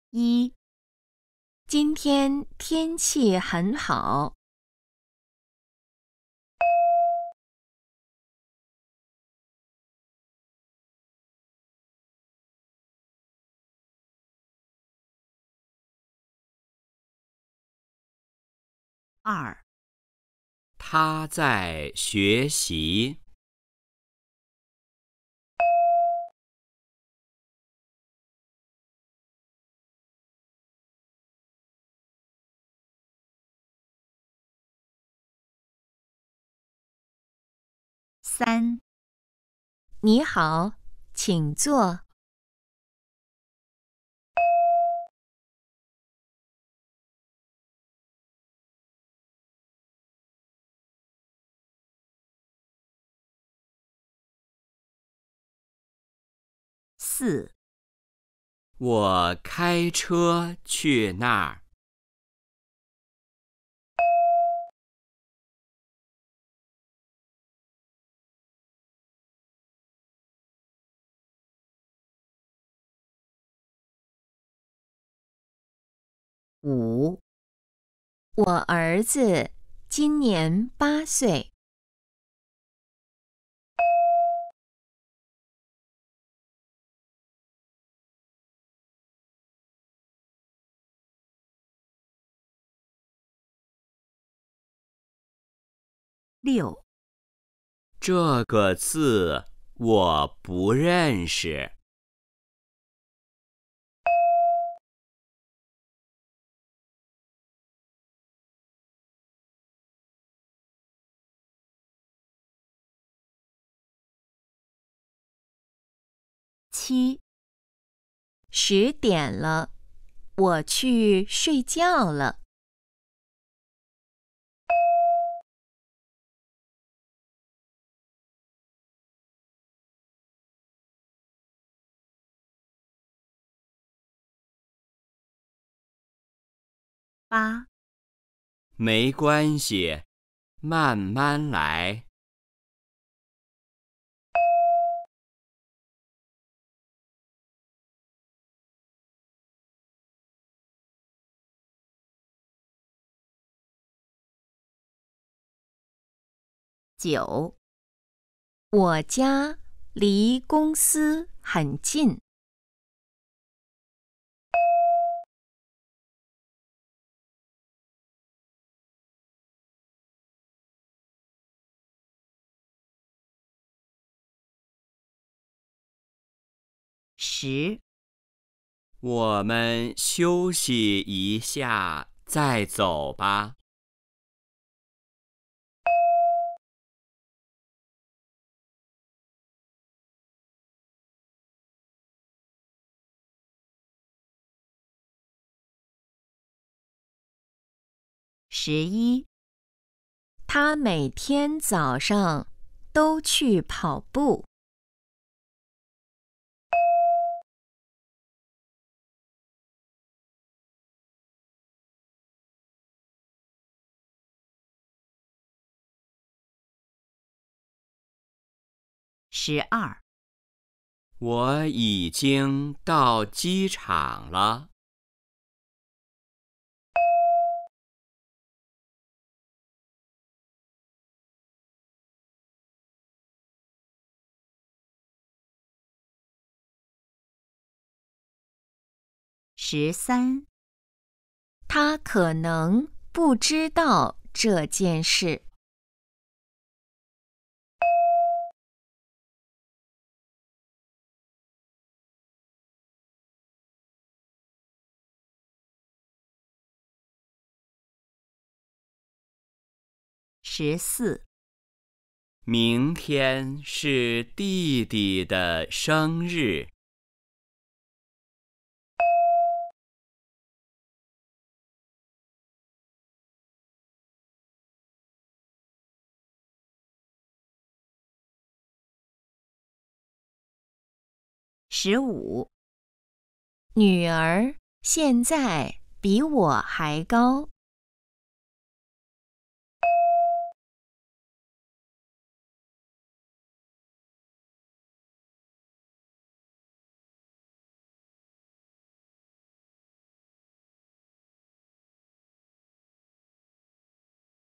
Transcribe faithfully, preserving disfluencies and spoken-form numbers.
一，今天天气很好。二， 他在学习。 三，你好，请坐。四， 我开车去那儿。 五，我儿子今年八岁。六， 这个字我不认识。 七，十点了，我去睡觉了。八， 没关系，慢慢来。 九，我家离公司很近。十， 我们休息一下再走吧。 十一，他每天早上都去跑步。十二， 我已经到机场了。 十三，他可能不知道这件事。十四， 明天是弟弟的生日。 十五，女儿现在比我还高。